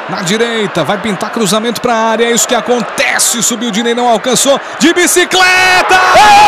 Na direita, vai pintar cruzamento para a área. É isso que acontece. Subiu o Dinei, não alcançou. De bicicleta!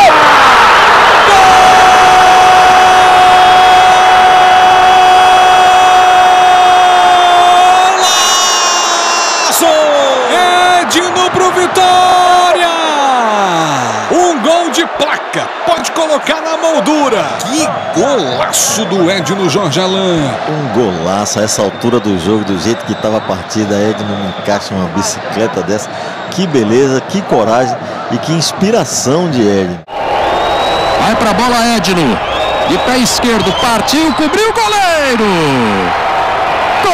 Golaço! Edno pro Vitória! Um gol de placa. Pode colocar na moldura. Que golaço do Edno Jorge Alain. Um golaço a essa altura do jogo, do jeito que estava a partida. Edno não encaixa uma bicicleta dessa. Que beleza, que coragem e que inspiração de Edno. Vai pra bola Edno. De pé esquerdo, partiu, cobriu o goleiro. Gol!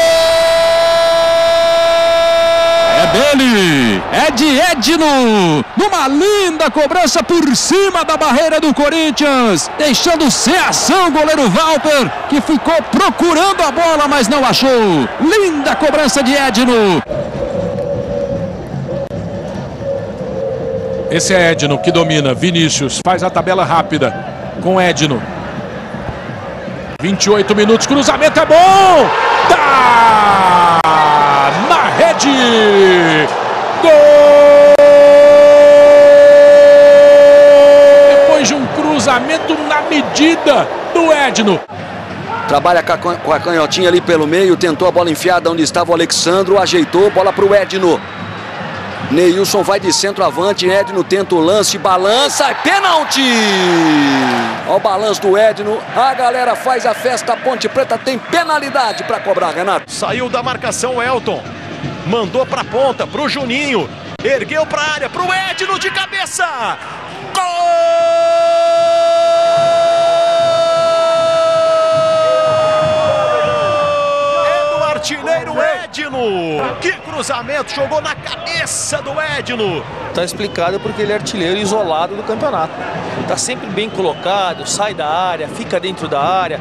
É dele, é de Edno, numa linda cobrança por cima da barreira do Corinthians, deixando sem ação o goleiro Walter, que ficou procurando a bola, mas não achou. Linda cobrança de Edno. Esse é Edno que domina, Vinícius faz a tabela rápida com Edno. 28 minutos, cruzamento é bom! Tá na rede! Gol! Depois de um cruzamento na medida do Edno. Trabalha com a canhotinha ali pelo meio, tentou a bola enfiada onde estava o Alexandro, ajeitou, bola para o Edno. Neilson vai de centroavante, Edno tenta o lance, balança, é pênalti! Olha o balanço do Edno, a galera faz a festa, a Ponte Preta tem penalidade para cobrar, Renato. Saiu da marcação o Elton, mandou para a ponta, para o Juninho, ergueu para a área, para o Edno de cabeça! Gol! Artilheiro Edno, que cruzamento, jogou na cabeça do Edno. Tá explicado porque ele é artilheiro isolado do campeonato. Tá sempre bem colocado, sai da área, fica dentro da área.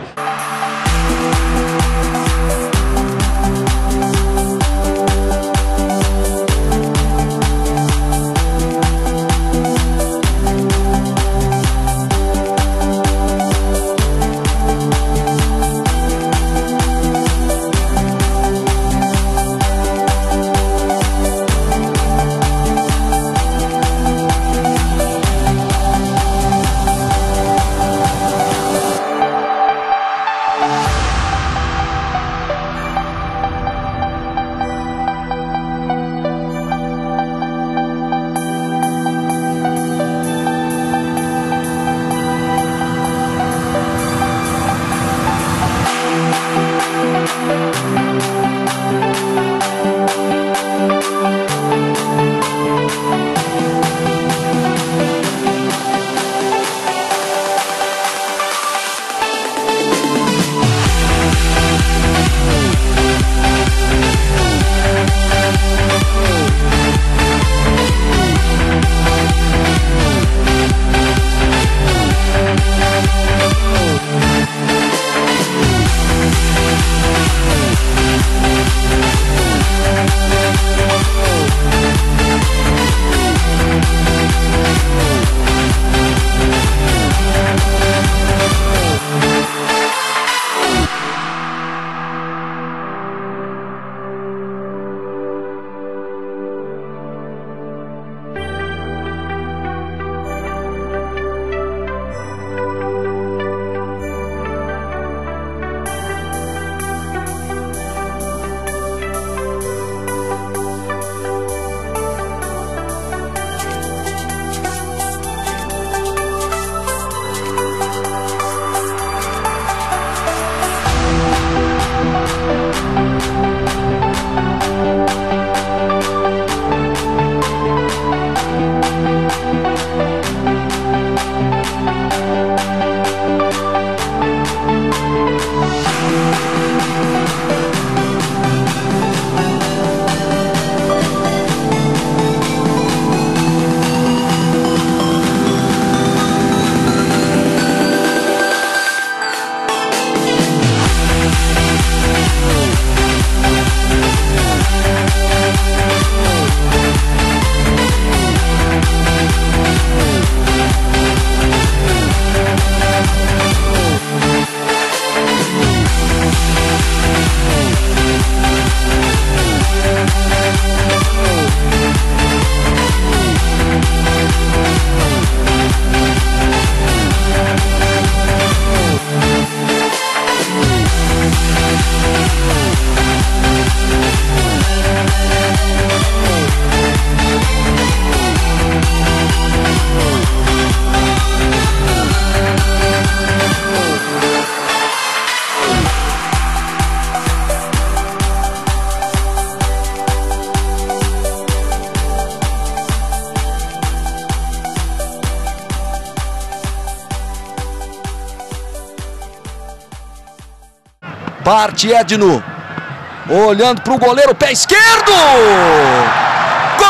Parte Edno. Olhando para o goleiro, pé esquerdo. Gol!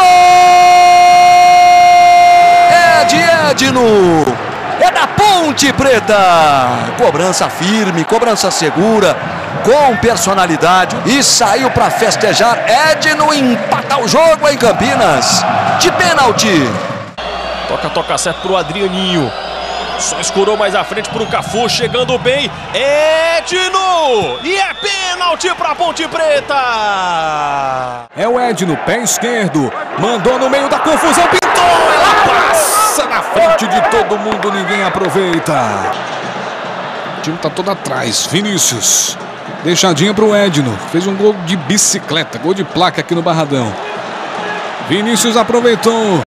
É de Edno. É da Ponte Preta. Cobrança firme, cobrança segura, com personalidade. E saiu para festejar. Edno empata o jogo em Campinas. De pênalti. Toca certo pro Adrianinho. Só escurou mais à frente pro Cafu, chegando bem. Edno! E é pênalti pra Ponte Preta! É o Edno, pé esquerdo. Mandou no meio da confusão, pintou! Ela passa na frente de todo mundo, ninguém aproveita. O time tá todo atrás. Vinícius. Deixadinha pro Edno. Fez um gol de bicicleta, gol de placa aqui no Barradão. Vinícius aproveitou.